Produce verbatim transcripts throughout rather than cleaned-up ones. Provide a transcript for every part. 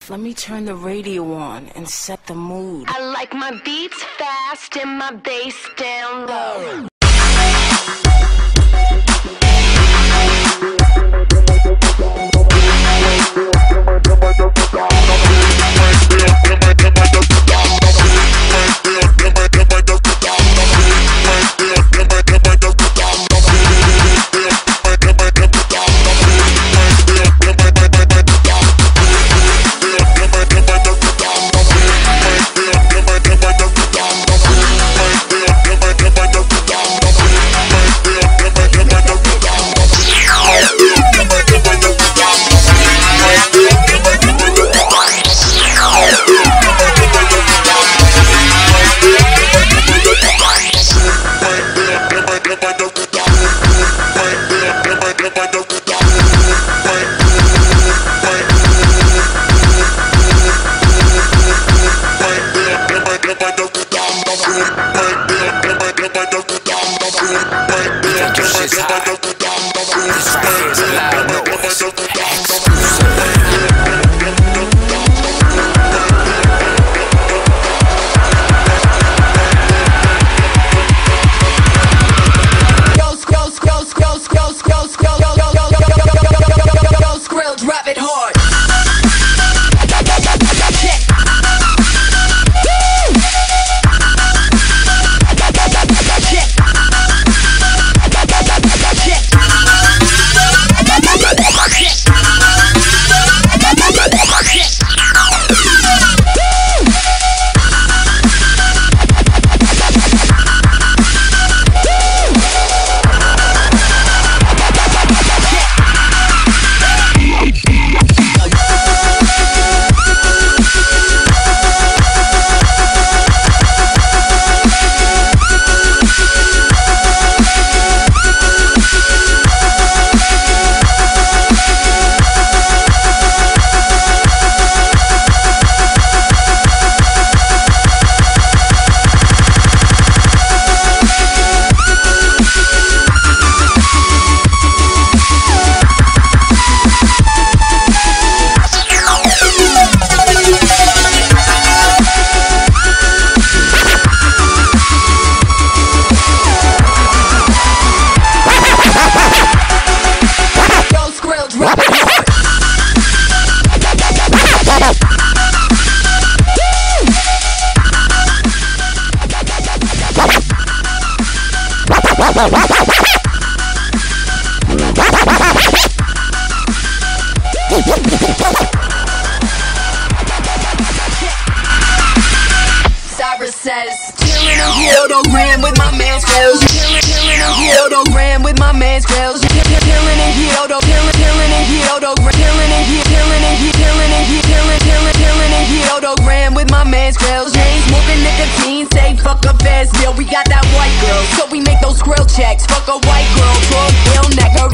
Let me turn the radio on and set the mood. I like my beats fast and my bass down low. Cyrus says, killing a kilogram with my man's grills. Killing, killing a kilogram with my man's grills. Killing a kilo, killing, killing a kilogram. Killing a killing a killing a killing killing killing a kilogram with my man's grills. Chain smoking nicotine, say fuck a fast deal. We got that white girl, so we make those grill checks. Fuck a white girl, drug deal, necker.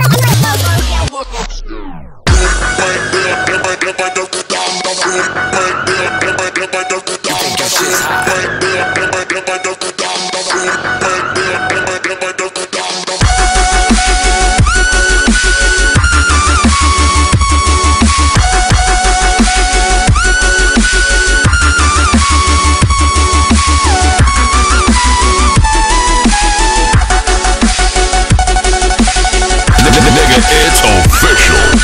It's official.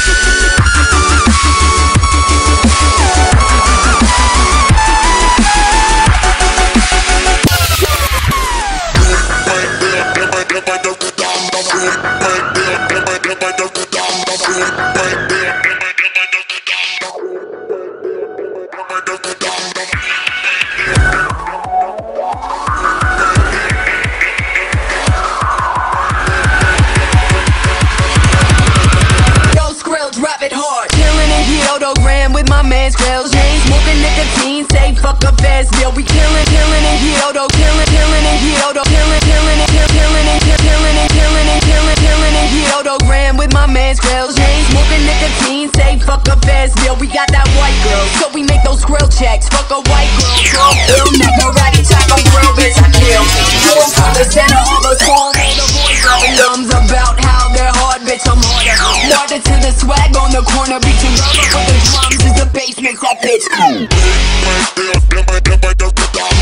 With my man's grills, chain smoking nicotine, say fuck a fast deal. We killing, killing and Kyoto, killing, killing and Kyoto, killing, killing and killing and killing and killing and killing, killing and Kyoto gram with my man's grills, chain smoking nicotine, say fuck a fast deal. We got that white girl, so we make those grill checks. Fuck a white girl, drug deal, necker, ratty type of grill bitch I kill. Going for the center of a song, all the boys dropping thumbs about how they're hard bitch. bitch, I'm harder. Martyr to the swag on the corner, beating rubber with the drums as the bass makes that bitch.